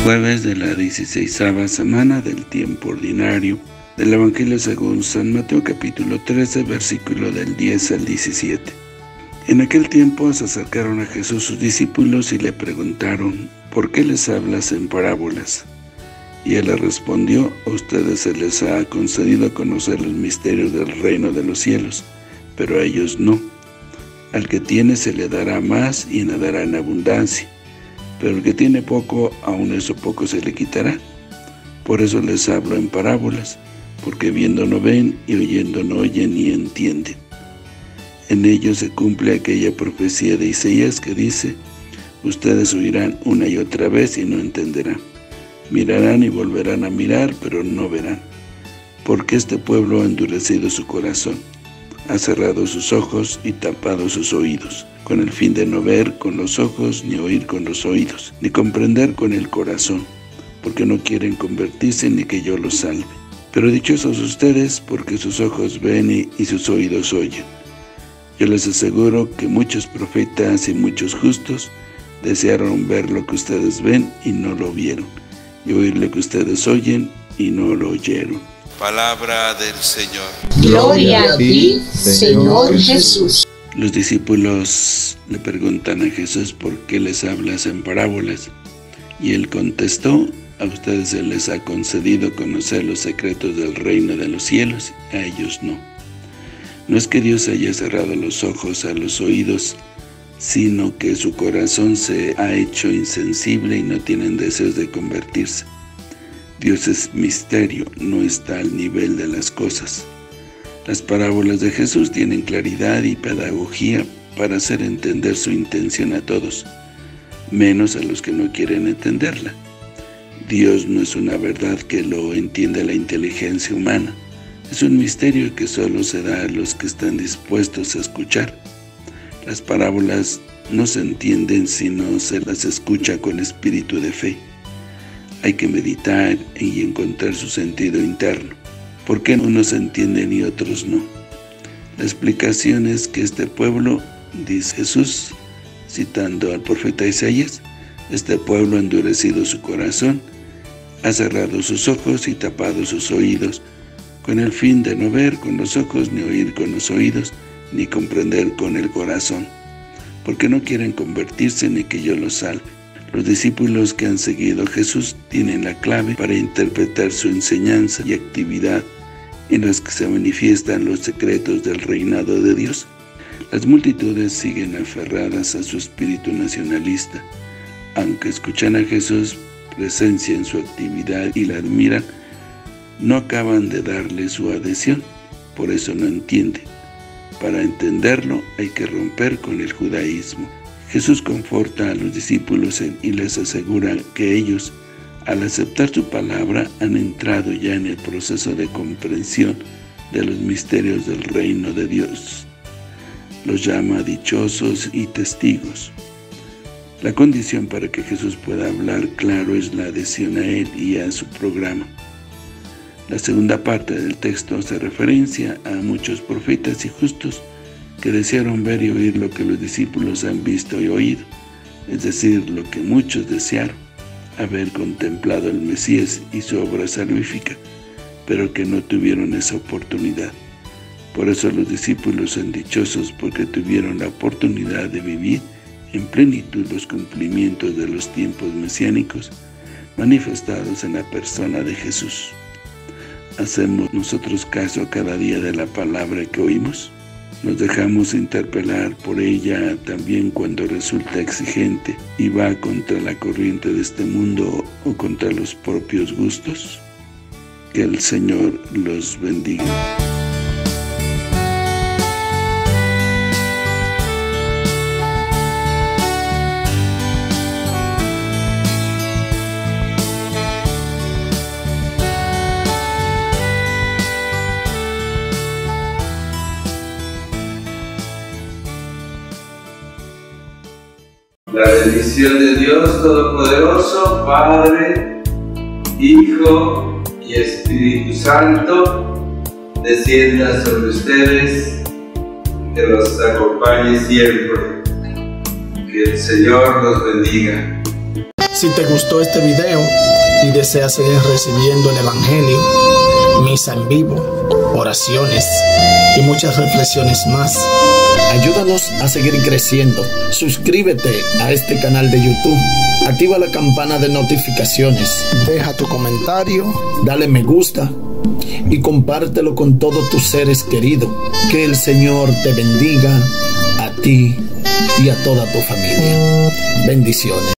Jueves de la 16ª semana del tiempo ordinario del Evangelio según San Mateo capítulo 13, versículo del 10 al 17. En aquel tiempo se acercaron a Jesús sus discípulos y le preguntaron: ¿por qué les hablas en parábolas? Y él les respondió: a ustedes se les ha concedido conocer los misterios del reino de los cielos, pero a ellos no. Al que tiene se le dará más y nadará en abundancia, pero el que tiene poco, aun eso poco se le quitará. Por eso les hablo en parábolas, porque viendo no ven, y oyendo no oyen ni entienden. En ellos se cumple aquella profecía de Isaías que dice: ustedes oirán una y otra vez y no entenderán. Mirarán y volverán a mirar, pero no verán. Porque este pueblo ha endurecido su corazón, ha cerrado sus ojos y tapado sus oídos, con el fin de no ver con los ojos, ni oír con los oídos, ni comprender con el corazón, porque no quieren convertirse ni que yo los salve. Pero dichosos ustedes, porque sus ojos ven y sus oídos oyen. Yo les aseguro que muchos profetas y muchos justos desearon ver lo que ustedes ven y no lo vieron, y oír lo que ustedes oyen y no lo oyeron. Palabra del Señor. Gloria a ti, Señor Jesús. Los discípulos le preguntan a Jesús: ¿por qué les hablas en parábolas? Y él contestó: a ustedes se les ha concedido conocer los secretos del reino de los cielos, a ellos no. No es que Dios haya cerrado los ojos a los oídos, sino que su corazón se ha hecho insensible y no tienen deseos de convertirse. Dios es misterio, no está al nivel de las cosas. Las parábolas de Jesús tienen claridad y pedagogía para hacer entender su intención a todos, menos a los que no quieren entenderla. Dios no es una verdad que lo entienda la inteligencia humana, es un misterio que solo se da a los que están dispuestos a escuchar. Las parábolas no se entienden si no se las escucha con espíritu de fe. Hay que meditar y encontrar su sentido interno. ¿Por qué unos entienden y otros no? La explicación es que este pueblo, dice Jesús, citando al profeta Isaías, este pueblo ha endurecido su corazón, ha cerrado sus ojos y tapado sus oídos, con el fin de no ver con los ojos, ni oír con los oídos, ni comprender con el corazón, porque no quieren convertirse ni que yo los salve. Los discípulos que han seguido a Jesús tienen la clave para interpretar su enseñanza y actividad, en las que se manifiestan los secretos del reinado de Dios. Las multitudes siguen aferradas a su espíritu nacionalista. Aunque escuchan a Jesús, presencian su actividad y la admiran, no acaban de darle su adhesión, por eso no entienden. Para entenderlo hay que romper con el judaísmo. Jesús conforta a los discípulos y les asegura que ellos, al aceptar su palabra, han entrado ya en el proceso de comprensión de los misterios del reino de Dios. Los llama dichosos y testigos. La condición para que Jesús pueda hablar claro es la adhesión a Él y a su programa. La segunda parte del texto hace referencia a muchos profetas y justos que desearon ver y oír lo que los discípulos han visto y oído, es decir, lo que muchos desearon, haber contemplado al Mesías y su obra salvífica, pero que no tuvieron esa oportunidad. Por eso los discípulos son dichosos, porque tuvieron la oportunidad de vivir en plenitud los cumplimientos de los tiempos mesiánicos manifestados en la persona de Jesús. ¿Hacemos nosotros caso cada día de la palabra que oímos? ¿Nos dejamos interpelar por ella también cuando resulta exigente y va contra la corriente de este mundo o contra los propios gustos? Que el Señor los bendiga. La bendición de Dios Todopoderoso, Padre, Hijo y Espíritu Santo, descienda sobre ustedes, que los acompañe siempre. Que el Señor los bendiga. Si te gustó este video y deseas seguir recibiendo el Evangelio, misa en vivo, oraciones y muchas reflexiones más, ayúdanos a seguir creciendo. Suscríbete a este canal de YouTube, activa la campana de notificaciones, deja tu comentario, dale me gusta y compártelo con todos tus seres queridos. Que el Señor te bendiga a ti y a toda tu familia. Bendiciones.